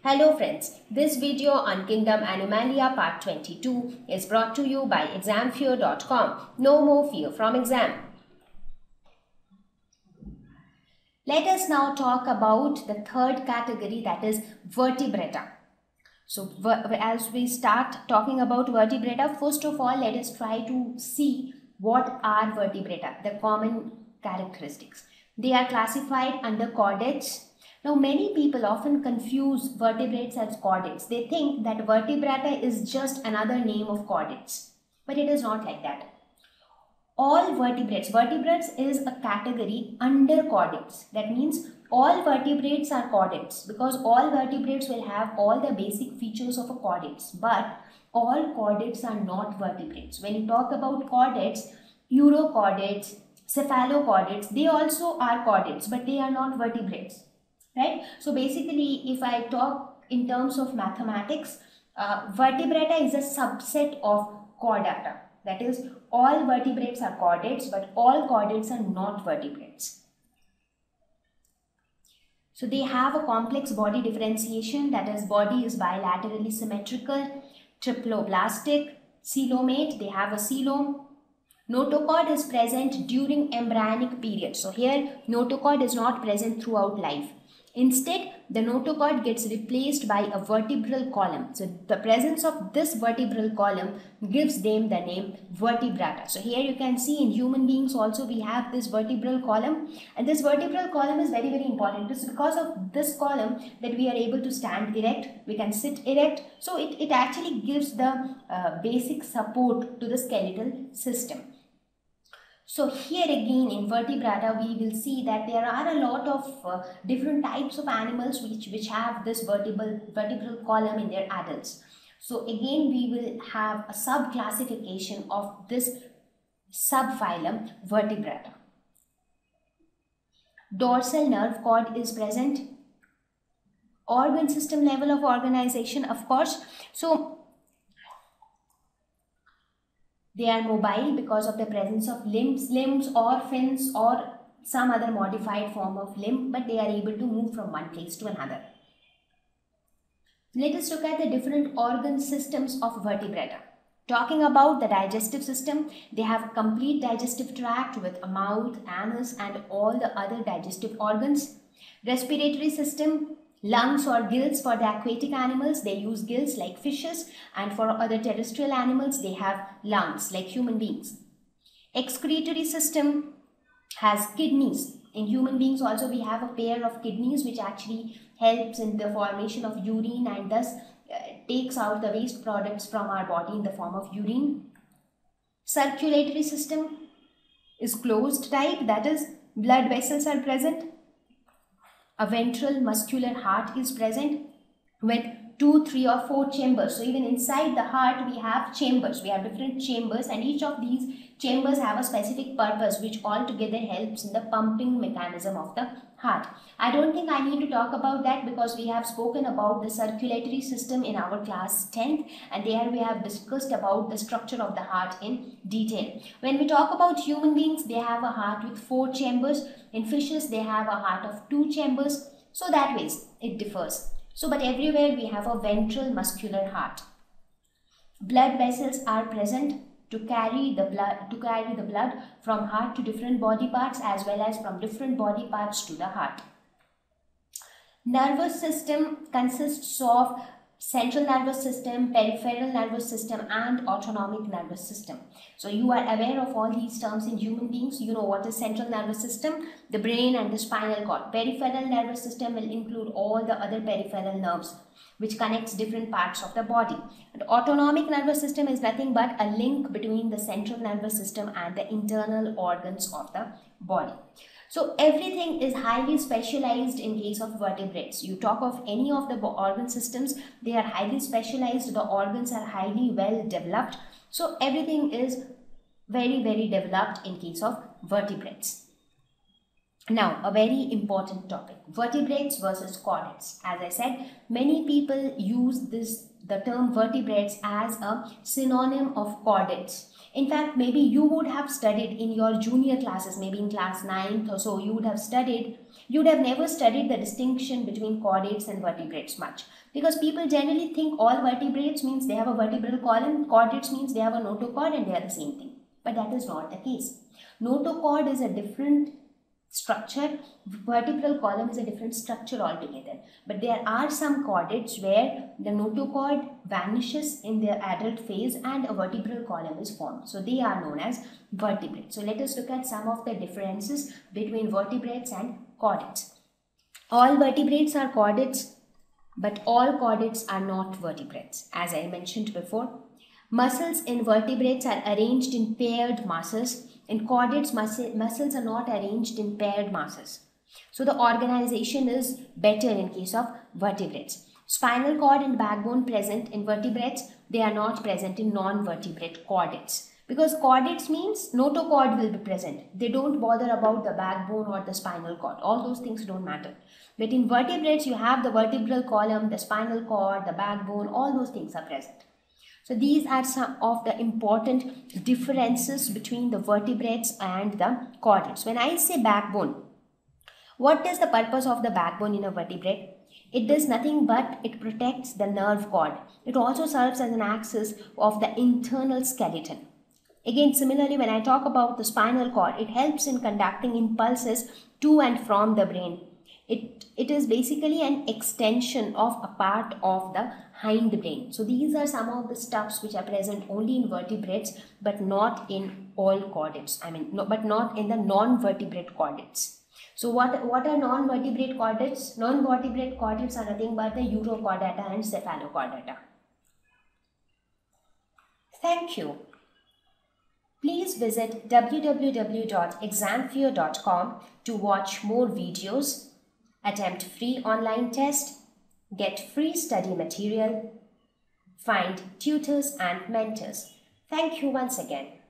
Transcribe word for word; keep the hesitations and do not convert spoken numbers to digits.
Hello friends, this video on Kingdom Animalia part twenty-two is brought to you by exam fear dot com. No more fear from exam. Let us now talk about the third category, that is vertebrata. So as we start talking about vertebrata, first of all let us try to see what are vertebrata, the common characteristics. They are classified under chordates. Now, many people often confuse vertebrates as chordates. They think that vertebrata is just another name of chordates, but it is not like that. All vertebrates, vertebrates is a category under chordates. That means all vertebrates are chordates because all vertebrates will have all the basic features of a chordates, but all chordates are not vertebrates. When you talk about chordates, urochordates, cephalochordates, they also are chordates, but they are not vertebrates. Right? So basically, if I talk in terms of mathematics, uh, vertebrata is a subset of chordata. That is, all vertebrates are chordates, but all chordates are not vertebrates. So they have a complex body differentiation, that is, body is bilaterally symmetrical, triploblastic, coelomate, they have a coelom. Notochord is present during embryonic period. So here, notochord is not present throughout life. Instead, the notochord gets replaced by a vertebral column. So the presence of this vertebral column gives them the name vertebrata. So here you can see in human beings also we have this vertebral column, and this vertebral column is very very important. It is because of this column that we are able to stand erect, we can sit erect. So it, it actually gives the uh, basic support to the skeletal system. So here again in vertebrata we will see that there are a lot of uh, different types of animals which, which have this vertebral, vertebral column in their adults. So again we will have a sub-classification of this subphylum vertebrata. Dorsal nerve cord is present. Organ system level of organization, of course. So they are mobile because of the presence of limbs, limbs or fins or some other modified form of limb, but they are able to move from one place to another. Let us look at the different organ systems of vertebrata. Talking about the digestive system, they have a complete digestive tract with a mouth, anus and all the other digestive organs. Respiratory system, lungs or gills for the aquatic animals, they use gills like fishes, and for other terrestrial animals they have lungs like human beings. Excretory system has kidneys. In human beings also we have a pair of kidneys which actually helps in the formation of urine and thus uh, takes out the waste products from our body in the form of urine. Circulatory system is closed type, that is blood vessels are present. A ventral muscular heart is present with two, three or four chambers. So even inside the heart we have chambers. We have different chambers and each of these chambers have a specific purpose which altogether helps in the pumping mechanism of the heart. I don't think I need to talk about that because we have spoken about the circulatory system in our class tenth, and there we have discussed about the structure of the heart in detail. When we talk about human beings, they have a heart with four chambers. In fishes, they have a heart of two chambers. So that ways it differs. So but everywhere we have a ventral muscular heart. Blood vessels are present to carry the blood to carry the blood from heart to different body parts as well as from different body parts to the heart. Nervous system consists of central nervous system, peripheral nervous system and autonomic nervous system. So you are aware of all these terms in human beings. You know what is central nervous system, the brain and the spinal cord. Peripheral nervous system will include all the other peripheral nerves which connects different parts of the body. And autonomic nervous system is nothing but a link between the central nervous system and the internal organs of the body. So everything is highly specialized in case of vertebrates. You talk of any of the organ systems, they are highly specialized, the organs are highly well developed. So everything is very very developed in case of vertebrates. Now, a very important topic, vertebrates versus chordates. As I said, many people use this the term vertebrates as a synonym of chordates. In fact, maybe you would have studied in your junior classes, maybe in class ninth or so, you would have studied, you would have never studied the distinction between chordates and vertebrates much. Because people generally think all vertebrates means they have a vertebral column, chordates means they have a notochord and they are the same thing. But that is not the case. Notochord is a different structure, vertebral column is a different structure altogether. But there are some chordates where the notochord vanishes in their adult phase and a vertebral column is formed. So they are known as vertebrates. So let us look at some of the differences between vertebrates and chordates. All vertebrates are chordates, but all chordates are not vertebrates. As I mentioned before, muscles in vertebrates are arranged in paired masses. In chordates, muscle, muscles are not arranged in paired masses. So the organization is better in case of vertebrates. Spinal cord and backbone present in vertebrates, they are not present in non-vertebrate chordates. Because chordates means notochord will be present. They don't bother about the backbone or the spinal cord. All those things don't matter. But in vertebrates, you have the vertebral column, the spinal cord, the backbone, all those things are present. So these are some of the important differences between the vertebrates and the chordates. When I say backbone, what is the purpose of the backbone in a vertebrate? It does nothing but it protects the nerve cord. It also serves as an axis of the internal skeleton. Again, similarly, when I talk about the spinal cord, it helps in conducting impulses to and from the brain. It, it is basically an extension of a part of the hindbrain. So these are some of the stuffs which are present only in vertebrates but not in all chordates. I mean, no, but not in the non-vertebrate chordates. So what, what are non-vertebrate chordates? Non-vertebrate chordates are nothing but the urochordata and cephalochordata. Thank you. Please visit w w w dot exam fear dot com to watch more videos, attempt free online test, get free study material, find tutors and mentors. Thank you once again.